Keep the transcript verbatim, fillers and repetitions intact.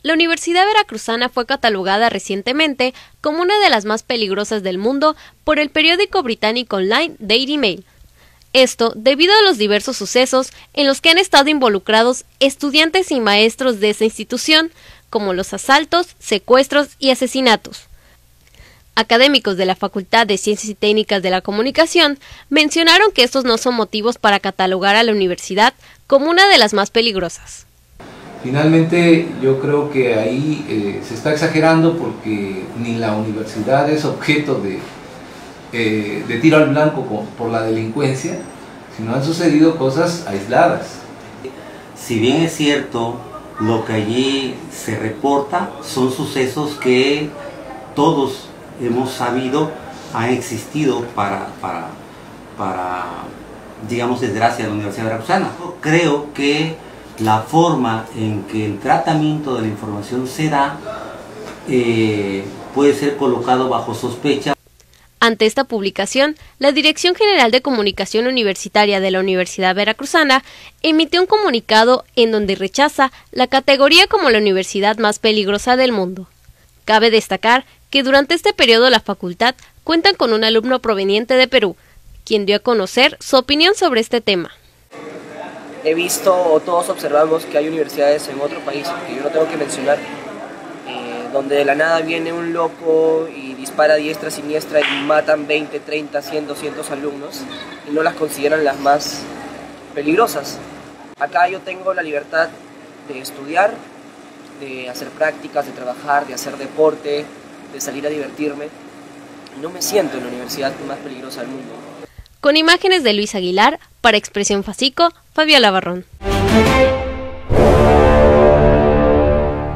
La Universidad Veracruzana fue catalogada recientemente como una de las más peligrosas del mundo por el periódico británico online Daily Mail. Esto debido a los diversos sucesos en los que han estado involucrados estudiantes y maestros de esa institución, como los asaltos, secuestros y asesinatos. Académicos de la Facultad de Ciencias y Técnicas de la Comunicación mencionaron que estos no son motivos para catalogar a la universidad como una de las más peligrosas. Finalmente, yo creo que ahí eh, se está exagerando porque ni la universidad es objeto de, eh, de tiro al blanco con, por la delincuencia, sino han sucedido cosas aisladas. Si bien es cierto, lo que allí se reporta son sucesos que todos hemos sabido han existido para, para, para digamos, desgracia de la Universidad Veracruzana. Creo que la forma en que el tratamiento de la información se da eh, puede ser colocado bajo sospecha. Ante esta publicación, la Dirección General de Comunicación Universitaria de la Universidad Veracruzana emitió un comunicado en donde rechaza la categoría como la universidad más peligrosa del mundo. Cabe destacar que durante este periodo la facultad cuenta con un alumno proveniente de Perú, quien dio a conocer su opinión sobre este tema. He visto, o todos observamos, que hay universidades en otro país, que yo no tengo que mencionar, eh, donde de la nada viene un loco y dispara a diestra, siniestra y matan veinte, treinta, cien, doscientos alumnos y no las consideran las más peligrosas. Acá yo tengo la libertad de estudiar, de hacer prácticas, de trabajar, de hacer deporte, de salir a divertirme. No me siento en la universidad más peligrosa del mundo. Con imágenes de Luis Aguilar, para Expresión Facico, Fabiola Barrón.